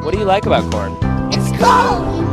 What do you like about corn? It's cold!